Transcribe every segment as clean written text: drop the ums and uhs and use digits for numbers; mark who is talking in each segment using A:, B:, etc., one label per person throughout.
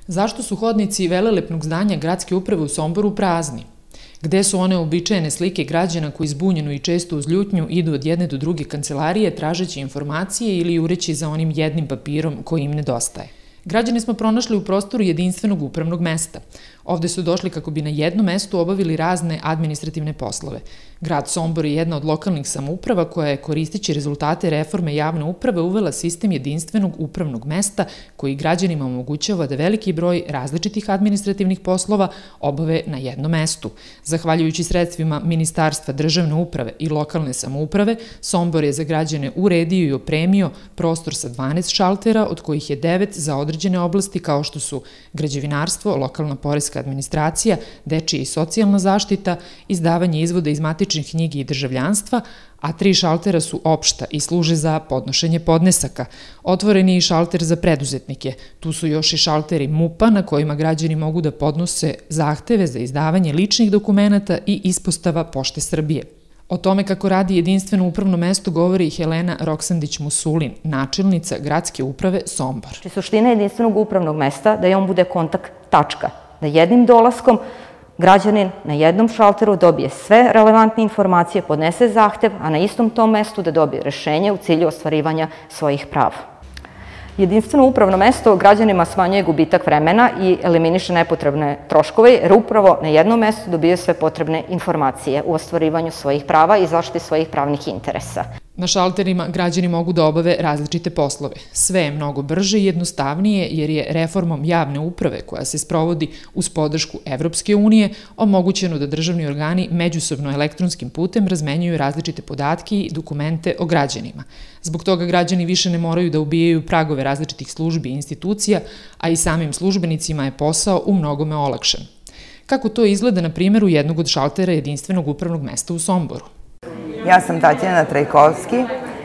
A: Zašto su hodnici velelepnog zdanja gradske uprave u Somboru prazni? Gde su one uobičajene slike građana koji zbunjeno i često uz ljutnju idu od jedne do druge kancelarije tražeći informacije ili jureći za onim jednim papirom koji im nedostaje? Građane smo pronašli u prostoru jedinstvenog upravnog mesta. Ovde su došli kako bi na jednom mestu obavili razne administrativne poslove. Grad Sombor je jedna od lokalnih samouprava koja je, koristeći rezultate reforme javne uprave, uvela sistem jedinstvenog upravnog mesta koji građanima omogućava da veliki broj različitih administrativnih poslova obave na jednom mestu. Zahvaljujući sredstvima Ministarstva državne uprave i lokalne samouprave, Sombor je za građane uredio i opremio prostor sa 12 šaltera, od kojih je 9 za određene oblasti kao što su građevinarstvo, lokalna poreska administracija, dečija i socijalna zaštita, izdavanje izvoda iz matičnih knjigi i državljanstva, a 3 šaltera su opšta i služe za podnošenje podnesaka. Otvoren je i šalter za preduzetnike. Tu su još i šalteri MUP-a na kojima građani mogu da podnose zahteve za izdavanje ličnih dokumenata i ispostava Pošte Srbije. O tome kako radi jedinstveno upravno mesto govori i Helena Roksandić-Musulin, načelnica gradske uprave Sombor.
B: Suština jedinstvenog upravnog mesta da on bude kontakt tačka, da jednim dolaskom građanin na jednom šalteru dobije sve relevantne informacije, podnese zahtev, a na istom tom mestu da dobije rešenje u cilju ostvarivanja svojih prava. Jedinstveno upravno mesto građanima smanjuje gubitak vremena i eliminiše nepotrebne troškove, jer upravo na jednom mestu dobije sve potrebne informacije u ostvarivanju svojih prava i zaštiti svojih pravnih interesa.
A: Na šalterima građani mogu da obave različite poslove. Sve je mnogo brže i jednostavnije jer je reformom javne uprave koja se sprovodi uz podršku Evropske unije omogućeno da državni organi međusobno elektronskim putem razmenjuju različite podatke i dokumente o građanima. Zbog toga građani više ne moraju da ubijaju pragove različitih službi i institucija, a i samim službenicima je posao u mnogome olakšan. Kako to izgleda na primjeru jednog od šaltera jedinstvenog upravnog mesta u Somboru?
C: Ja sam Tatjana Trajkovski,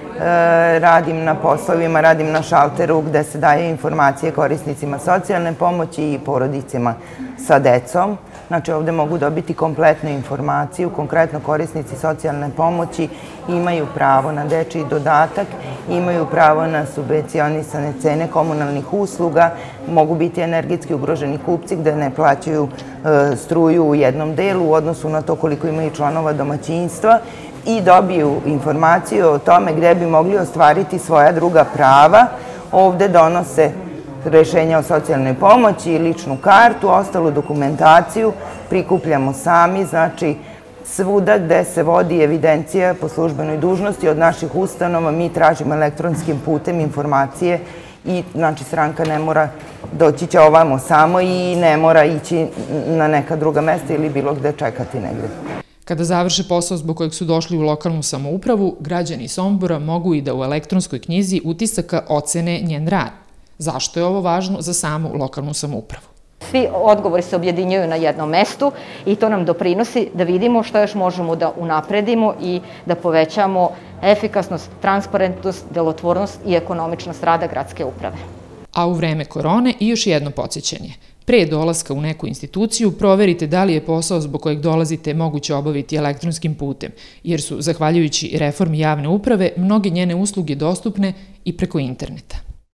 C: radim na poslovima, radim na šalteru gde se daje informacije korisnicima socijalne pomoći i porodicima sa decom. Znači ovde mogu dobiti kompletnu informaciju, konkretno korisnici socijalne pomoći imaju pravo na dečiji dodatak, imaju pravo na subvencionisane cene komunalnih usluga, mogu biti energetski ugroženi kupci gde ne plaćaju struju u jednom delu u odnosu na to koliko imaju članova domaćinstva i dobiju informaciju o tome gde bi mogli ostvariti svoja druga prava. Ovde donose rešenja o socijalnoj pomoći, ličnu kartu, ostalu dokumentaciju prikupljamo sami, znači svuda gde se vodi evidencija po službenoj dužnosti od naših ustanova mi tražimo elektronskim putem informacije i znači stranka ne mora doći će ovamo samo i ne mora ići na neka druga mesta ili bilo gde čekati negde.
A: Kada završe posao zbog kojeg su došli u lokalnu samoupravu, građani Sombora mogu i da u elektronskoj knjizi utisaka ocene njen rad. Zašto je ovo važno za samu lokalnu samoupravu?
B: Svi odgovori se objedinjuju na jednom mestu i to nam doprinosi da vidimo što još možemo da unapredimo i da povećamo efikasnost, transparentnost, delotvornost i ekonomičnost rada gradske uprave.
A: A u vreme korone i još jedno podsjećanje. Pre dolaska u neku instituciju proverite da li je posao zbog kojeg dolazite moguće obaviti elektronskim putem, jer su, zahvaljujući reformi javne uprave, mnoge njene usluge dostupne i preko interneta.